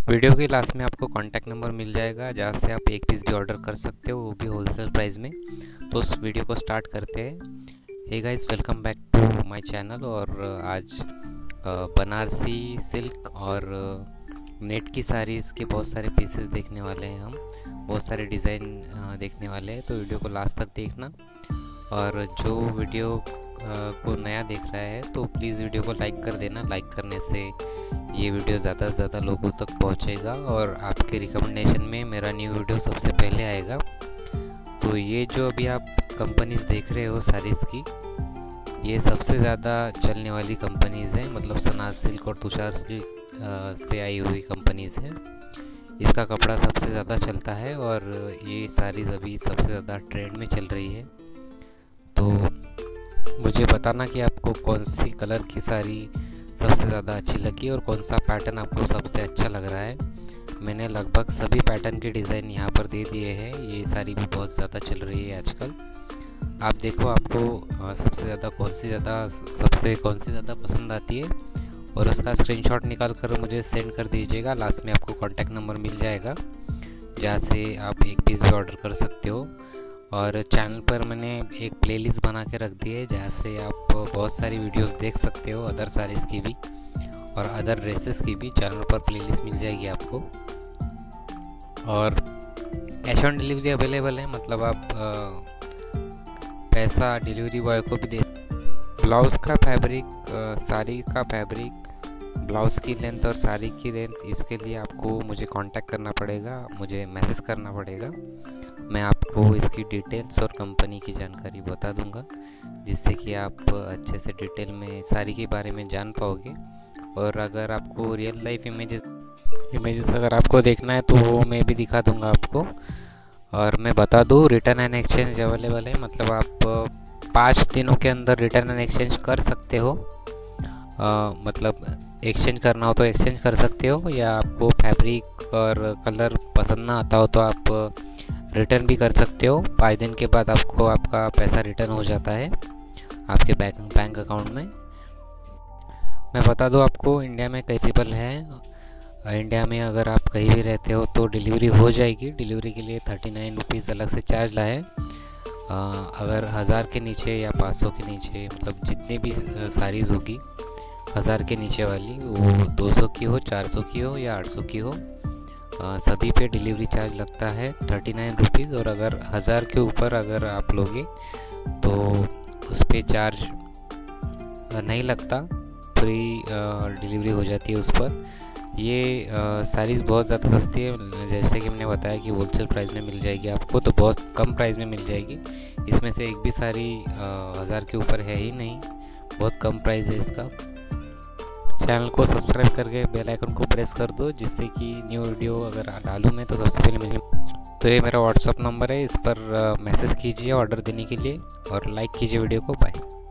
Video के last में आपको कॉन्टैक्ट नंबर मिल जाएगा जहाँ से आप एक पीस भी ऑर्डर कर सकते हो, वो भी होलसेल प्राइस में। तो उस वीडियो को स्टार्ट करते हैं। Hey guys, welcome back to my channel. और आज बनारसी सिल्क और नेट की साड़ीज़ के बहुत सारे पीसेस देखने वाले हैं। हम बहुत सारे डिज़ाइन देखने वाले हैं, तो वीडियो को लास्ट तक देखना। और जो वीडियो को नया देख रहा है तो प्लीज़ वीडियो को लाइक कर देना। लाइक करने से ये वीडियो ज़्यादा से ज़्यादा लोगों तक पहुंचेगा और आपके रिकमेंडेशन में मेरा न्यू वीडियो सबसे पहले आएगा। तो ये जो अभी आप कंपनीज देख रहे हो साड़ीज़ की, ये सबसे ज़्यादा चलने वाली कंपनीज़ हैं। मतलब सनाज सिल्क और तुषार सिल्क से आई हुई कंपनीज़ हैं। इसका कपड़ा सबसे ज़्यादा चलता है और ये साड़ीज़ अभी सबसे ज़्यादा ट्रेंड में चल रही है। तो मुझे बताना कि आपको कौन सी कलर की साड़ी सबसे ज़्यादा अच्छी लगी और कौन सा पैटर्न आपको सबसे अच्छा लग रहा है। मैंने लगभग सभी पैटर्न के डिज़ाइन यहाँ पर दे दिए हैं। ये साड़ी भी बहुत ज़्यादा चल रही है आजकल। आप देखो आपको सबसे ज़्यादा कौन सी ज़्यादा पसंद आती है और उसका स्क्रीनशॉट निकाल कर मुझे सेंड कर दीजिएगा। लास्ट में आपको कॉन्टैक्ट नंबर मिल जाएगा जहाँ से आप एक पीस भी ऑर्डर कर सकते हो। और चैनल पर मैंने एक प्लेलिस्ट बना के रख दी है जहाँ से आप बहुत सारी वीडियोस देख सकते हो, अदर साड़ीज़ की भी और अदर ड्रेसेस की भी। चैनल पर प्लेलिस्ट मिल जाएगी आपको। और कैश ऑन डिलीवरी अवेलेबल है, मतलब आप पैसा डिलीवरी बॉय को भी दे। ब्लाउज़ का फैब्रिक, साड़ी का फैब्रिक, ब्लाउज़ की लेंथ और साड़ी की लेंथ, इसके लिए आपको मुझे कांटेक्ट करना पड़ेगा, मुझे मैसेज करना पड़ेगा। मैं आपको इसकी डिटेल्स और कंपनी की जानकारी बता दूंगा, जिससे कि आप अच्छे से डिटेल में साड़ी के बारे में जान पाओगे। और अगर आपको रियल लाइफ इमेजेस अगर आपको देखना है तो वो मैं भी दिखा दूंगा आपको। और मैं बता दूं, रिटर्न एंड एक्सचेंज अवेलेबल है। मतलब आप 5 दिनों के अंदर रिटर्न एंड एक्सचेंज कर सकते हो। मतलब एक्सचेंज करना हो तो एक्सचेंज कर सकते हो, या आपको फैब्रिक और कलर पसंद ना आता हो तो आप रिटर्न भी कर सकते हो। 5 दिन के बाद आपको आपका पैसा रिटर्न हो जाता है आपके बैंक अकाउंट में। मैं बता दूं आपको, इंडिया में पॉसिबल है। इंडिया में अगर आप कहीं भी रहते हो तो डिलीवरी हो जाएगी। डिलीवरी के लिए 39 रुपीज़ अलग से चार्ज लाए। अगर 1000 के नीचे या 500 के नीचे, मतलब जितनी भी साड़ीज़ होगी 1000 के नीचे वाली, वो 200 की हो, 400 की हो या 800 की हो, सभी पे डिलीवरी चार्ज लगता है 39 रुपीज़। और अगर 1000 के ऊपर अगर आप लोगे तो उस पर चार्ज नहीं लगता, फ्री डिलीवरी हो जाती है उस पर। ये साड़ीज़ बहुत ज़्यादा सस्ती है, जैसे कि मैंने बताया कि होलसेल प्राइस में मिल जाएगी आपको, तो बहुत कम प्राइस में मिल जाएगी। इसमें से एक भी साड़ी 1000 के ऊपर है ही नहीं, बहुत कम प्राइस है इसका। चैनल को सब्सक्राइब करके बेल आइकन को प्रेस कर दो, जिससे कि न्यू वीडियो अगर डालूँ मैं तो सबसे पहले मिले। तो ये मेरा व्हाट्सअप नंबर है, इस पर मैसेज कीजिए ऑर्डर देने के लिए और लाइक कीजिए वीडियो को। बाय।